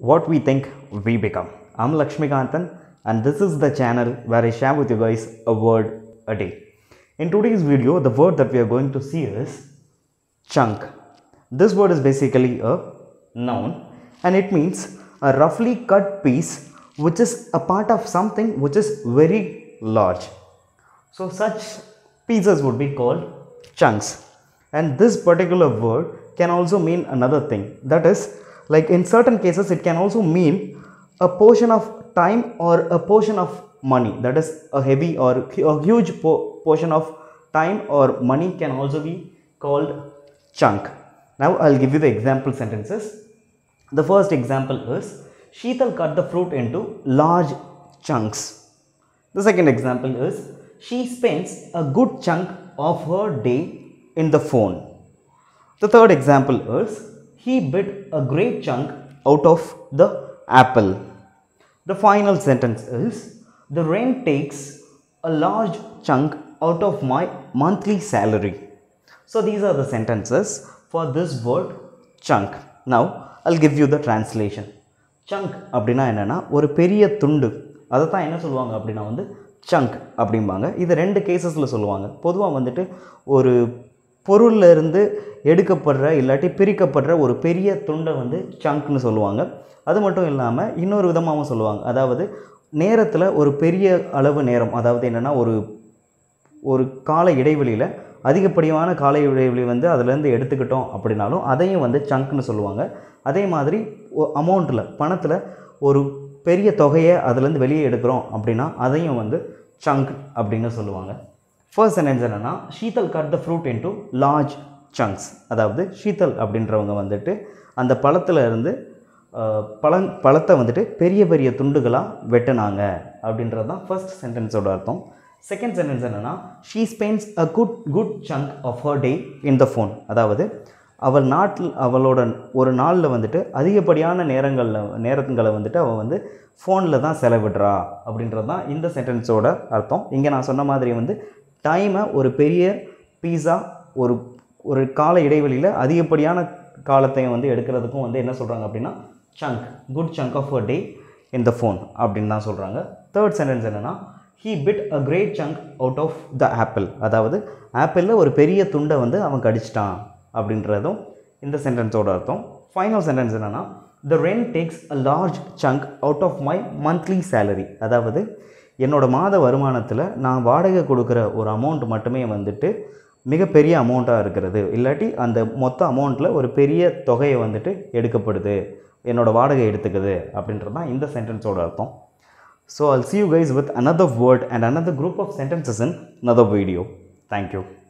what we think we become. I'm Lakshmikantan and this is the channel where I share with you guys a word a day. In today's video, the word that we are going to see is chunk. This word is basically a noun and it means a roughly cut piece which is a part of something which is very large. So such pieces would be called chunks, and this particular word can also mean another thing, that is, like in certain cases it can also mean a portion of time or a portion of money, that is a heavy or a huge portion of time or money can also be called chunk. Now I'll give you the example sentences. The first example is Sheetal cut the fruit into large chunks. The second example is she spends a good chunk of her day in the phone. The third example is he bit a great chunk out of the apple. The final sentence is the rent takes a large chunk out of my monthly salary. So these are the sentences for this word chunk. Now I'll give you the translation. Chunk அப்படினா என்னன்னா ஒரு பெரிய துண்டு, அதை தான் என்ன சொல்லுவாங்க அப்படின்னா வந்து chunk அப்படிம்பாங்க. இது ரெண்டு கேசஸில் சொல்லுவாங்க. பொதுவாக வந்துட்டு ஒரு பொருளில் இருந்து எடுக்கப்படுற இல்லாட்டி பிரிக்கப்படுற ஒரு பெரிய துண்டை வந்து சங்க்னு சொல்லுவாங்க. அது மட்டும் இல்லாமல் இன்னொரு விதமாகவும் சொல்லுவாங்க, அதாவது நேரத்தில் ஒரு பெரிய அளவு நேரம், அதாவது என்னென்னா ஒரு கால இடைவெளியில் அதிகப்படியான கால இடைவெளி வந்து அதிலேருந்து எடுத்துக்கிட்டோம் அப்படின்னாலும் அதையும் வந்து சங்க்னு சொல்லுவாங்க. அதே மாதிரி அமௌண்ட்டில் பணத்தில் ஒரு பெரிய தொகையை அதுலேருந்து வெளியே எடுக்கிறோம் அப்படின்னா அதையும் வந்து சங்க் அப்படின்னு சொல்லுவாங்க. ஃபர்ஸ்ட் சென்டென்ஸ் என்னென்னா Sheetal cut the fruit into large chunks, அதாவது ஷீதல் அப்படின்றவங்க வந்துட்டு அந்த பழத்தில் இருந்து பழத்தை வந்துட்டு பெரிய பெரிய துண்டுகளாக வெட்டினாங்க அப்படின்றது தான் ஃபர்ஸ்ட் சென்டென்ஸோட அர்த்தம். செகண்ட் சென்டென்ஸ் என்னென்னா she spends a good chunk of her day in the phone, அதாவது அவளோட ஒரு நாளில் வந்துட்டு அதிகப்படியான நேரங்களை வந்துட்டு அவள் வந்து ஃபோனில் தான் செலவிடுறா அப்படின்றது தான் இந்த சென்டென்ஸோட அர்த்தம். இங்கே நான் சொன்ன மாதிரி வந்து டைமை ஒரு பெரிய பீஸாக ஒரு கால இடைவெளியில் அதிகப்படியான காலத்தையும் வந்து எடுக்கிறதுக்கும் வந்து என்ன சொல்கிறாங்க அப்படின்னா chunk, good chunk of a day in the phone அப்படின்னு தான் சொல்கிறாங்க. தேர்ட் சென்டென்ஸ் என்னென்னா he bit a great chunk out of the apple, அதாவது ஆப்பிளில் ஒரு பெரிய துண்டை வந்து அவன் கடிச்சிட்டான் அப்படின்றதும் இந்த சென்டென்ஸோட அர்த்தம். ஃபைனல் சென்டென்ஸ் என்னென்னா the rent takes a large chunk out of my monthly salary, அதாவது என்னோடய மாத வருமானத்தில் நான் வாடகை கொடுக்குற ஒரு அமௌண்ட் மட்டுமே வந்துட்டு மிகப்பெரிய அமௌண்ட்டாக இருக்கிறது, இல்லாட்டி அந்த மொத்த அமௌண்ட்டில் ஒரு பெரிய தொகையை வந்துட்டு எடுக்கப்படுது, என்னோடய வாடகை எடுத்துக்குது அப்படின்றது தான் இந்த சென்டென்ஸோட அர்த்தம். So I'll see you guys with another word and another group of sentences in another video. Thank you.